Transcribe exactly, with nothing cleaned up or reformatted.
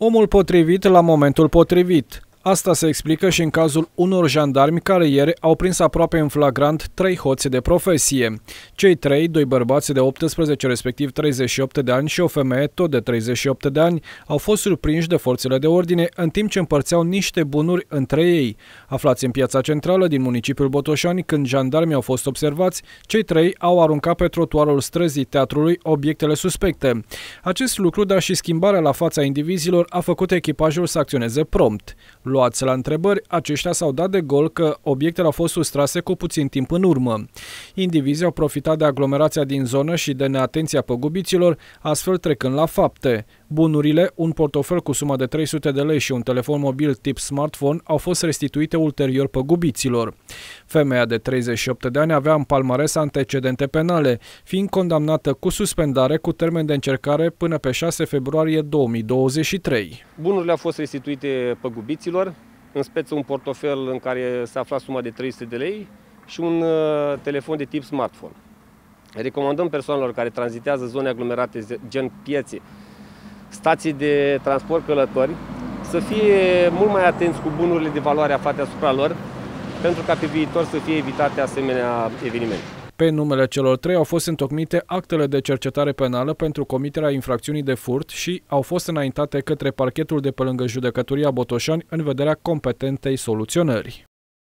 Omul potrivit la momentul potrivit. Asta se explică și în cazul unor jandarmi care ieri au prins aproape în flagrant trei hoți de profesie. Cei trei, doi bărbați de optsprezece, respectiv treizeci și opt de ani și o femeie tot de treizeci și opt de ani, au fost surprinși de forțele de ordine în timp ce împărțeau niște bunuri între ei. Aflați în piața centrală din municipiul Botoșani, când jandarmii au fost observați, cei trei au aruncat pe trotuarul străzii Teatrului obiectele suspecte. Acest lucru, dar și schimbarea la fața indivizilor, a făcut echipajul să acționeze prompt. Luați la întrebări, aceștia s-au dat de gol că obiectele au fost sustrase cu puțin timp în urmă. Indivizii au profitat de aglomerația din zonă și de neatenția păgubiților, astfel trecând la fapte. Bunurile, un portofel cu sumă de trei sute de lei și un telefon mobil tip smartphone au fost restituite ulterior păgubiților. Femeia de treizeci și opt de ani avea în palmares antecedente penale, fiind condamnată cu suspendare cu termen de încercare până pe șase februarie două mii douăzeci și trei. Bunurile au fost restituite păgubiților, în speță un portofel în care se afla suma de trei sute de lei și un uh, telefon de tip smartphone. Recomandăm persoanelor care tranzitează zone aglomerate, gen piețe, stații de transport călători, să fie mult mai atenți cu bunurile de valoare aflate asupra lor, pentru ca pe viitor să fie evitate asemenea evenimente. Pe numele celor trei au fost întocmite actele de cercetare penală pentru comiterea infracțiunii de furt și au fost înaintate către parchetul de pe lângă Judecătoria Botoșani în vederea competentei soluționări.